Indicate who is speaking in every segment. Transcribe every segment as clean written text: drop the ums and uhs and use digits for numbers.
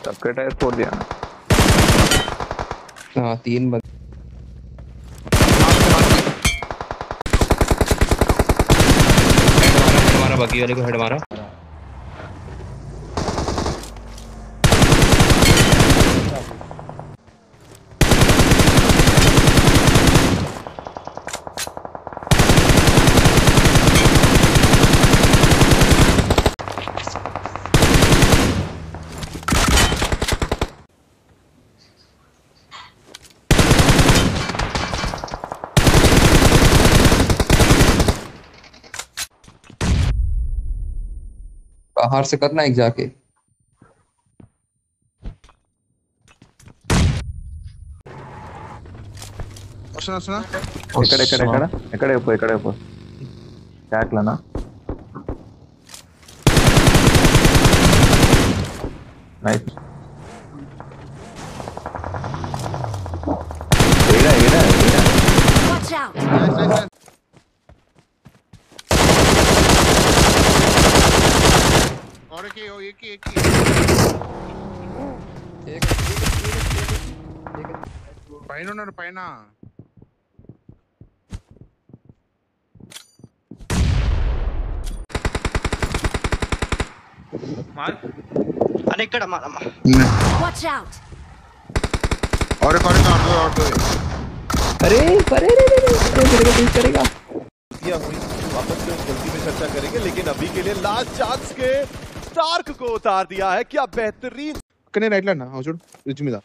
Speaker 1: सबके टायर फोड़ दिया ना।
Speaker 2: हाँ 3 बंद। हेड मारा बाकी वाले को हेड मारा। बाहर से करना एक जाके।
Speaker 3: सुना
Speaker 1: ఇక్కడ ట్యాక్లనా నైస్ ఏడా
Speaker 4: Watch out!
Speaker 3: नाइस और एक ही పైన ఉన్నారు పైన
Speaker 5: मार अरे ఇక్కడ मारమ్మా
Speaker 4: Watch out!
Speaker 3: और दो
Speaker 2: अरे अरे मेरे को पीस करेगा।
Speaker 6: वापस से उस गलती में चर्चा करेंगे, लेकिन अभी के लिए लास्ट चांस के स्टार्क को उतार दिया है। क्या बेहतरीन
Speaker 3: कने राइट ला ना हां छोड़ रिच में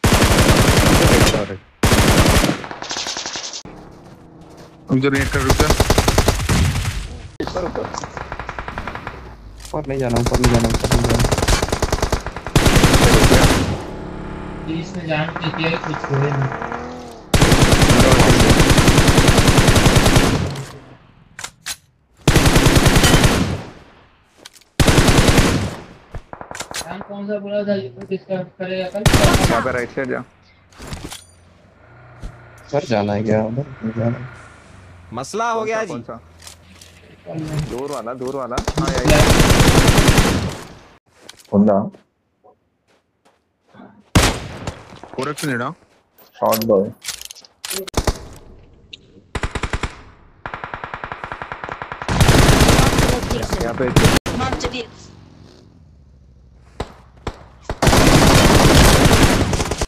Speaker 3: उधर एक कर रुका
Speaker 2: ऊपर नहीं जाना ऊपर नहीं जाना।
Speaker 7: प्लीज में जान के क्या कुछ छोड़े ना। कौन सा बोला था डिस्कस करेगा कल?
Speaker 1: यहाँ पे राइट साइड जा।
Speaker 2: सर जाना है क्या उधर? नहीं जाना।
Speaker 6: मसला हो गया जी।
Speaker 1: दूर वाला
Speaker 2: ఉందా
Speaker 3: कोरेक्शन लेना
Speaker 1: शॉट बॉय यहाँ पे
Speaker 4: Marked a vehicle.